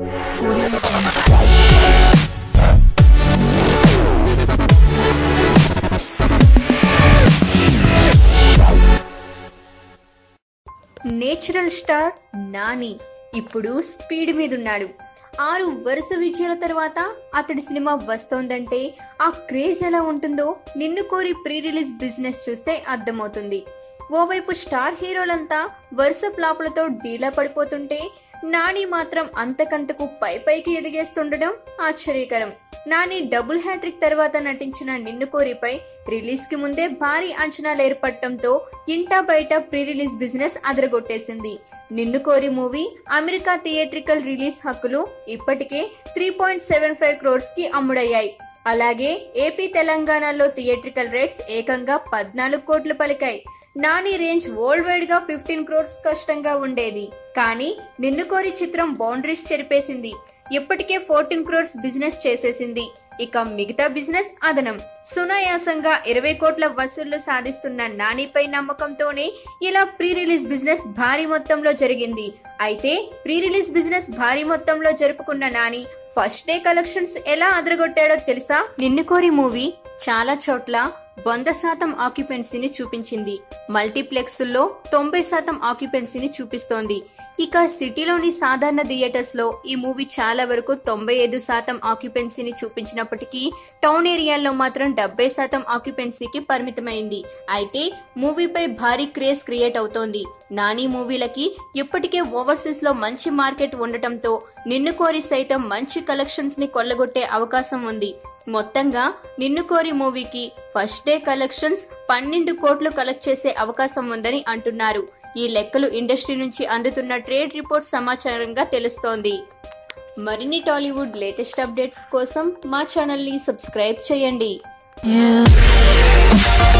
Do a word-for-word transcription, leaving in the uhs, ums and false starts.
Natural star Nani ఇప్పుడు speed మీద ఉన్నాడు. ఆరు వరుస విజయాల తర్వాత అతడి సినిమా వస్తోందంటే ఆ క్రేజ్ ఎలా ఉంటుందో నిన్ను కోరి ప్రీ రిలీజ్ బిజినెస్ చూస్తే అర్థమవుతుంది. ఓవైపు స్టార్ హీరోలంతా వరుస ఫ్లాపులతో డీలా పడిపోతుంటే నాని మాత్రం అంతకంతకు పై పైకి ఎదిగేస్తుండడం ఆశ్చర్యకరం. నాని డబుల్ హ్యాట్రిక్ తర్వాత నటించిన నిన్ను కోరిపై రిలీజ్ కి ముందే భారీ అంచనాలు ఏర్పడటంతో ఇంటా బయట ప్రీ రిలీజ్ బిజినెస్ అదరగొట్టేసింది. నిన్ను కోరి మూవీ అమెరికా థియేట్రికల్ రిలీజ్ హక్కులు ఇప్పటికే three point seven five crores కి అమ్ముడయ్యాయి. అలాగే ఏపీ తెలంగాణలో థియేట్రికల్ రేట్స్ ఏకంగా పద్నాలుగు కోట్లు పలికాయి. నాని రేంజ్ వరల్డ్ వైడ్ గా ఫిఫ్టీన్ క్రోర్స్ కష్టంగా ఉండేది. కానీ నిన్ను కోరి చిత్రం బౌండరీస్ చెరిపేసింది. ఇప్పటికే ఫోర్టీన్ క్రోర్స్ బిజినెస్ చేసేసింది. ఇక మిగతా బిజినెస్ అదనం. సునాయాసంగా ఇరవై కోట్ల వసూళ్లు సాధిస్తున్న నానిపై నమ్మకంతోనే ఇలా ప్రీ రిలీజ్ బిజినెస్ భారీ మొత్తంలో జరిగింది. అయితే ప్రీ రిలీజ్ బిజినెస్ భారీ మొత్తంలో జరుపుకున్న నాని ఫస్ట్ డే కలెక్షన్స్ ఎలా అదరగొట్టాడో తెలుసా? నిన్ను కోరి మూవీ చాలా చోట్ల వంద శాతం ఆక్యుపెన్సీని చూపించింది. మల్టీప్లెక్స్ల్లో తొంభై శాతం ఆక్యుపెన్సీని చూపిస్తోంది. ఇక సిటీలోని సాధారణ థియేటర్స్ లో ఈ మూవీ చాలా వరకు తొంభై ఐదు శాతం ఆక్యుపెన్సీని చూపించినప్పటికీ టౌన్ ఏరియాల్లో మాత్రం డెబ్బై శాతం ఆక్యుపెన్సీకి పరిమితమైంది. అయితే మూవీపై భారీ క్రేజ్ క్రియేట్ అవుతోంది. నాని మూవీలకి ఇప్పటికే ఓవర్సీస్ లో మంచి మార్కెట్ ఉండటంతో నిన్ను కోరి సైతం మంచి కలెక్షన్స్ ని కొల్లగొట్టే అవకాశం ఉంది. మొత్తంగా నిన్ను కోరి మూవీకి ఫస్ట్ డే కలెక్షన్స్ పన్నెండు కోట్లు కలెక్ట్ చేసే అవకాశం ఉందని అంటున్నారు. ఈ లెక్కలు ఇండస్ట్రీ నుంచి అందుతున్న ట్రేడ్ రిపోర్ట్ సమాచారంగా తెలుస్తోంది. మరిన్ని టాలీవుడ్ లేటెస్ట్ అప్డేట్స్ కోసం మా ఛానల్ ని సబ్స్క్రైబ్ చేయండి. Yeah.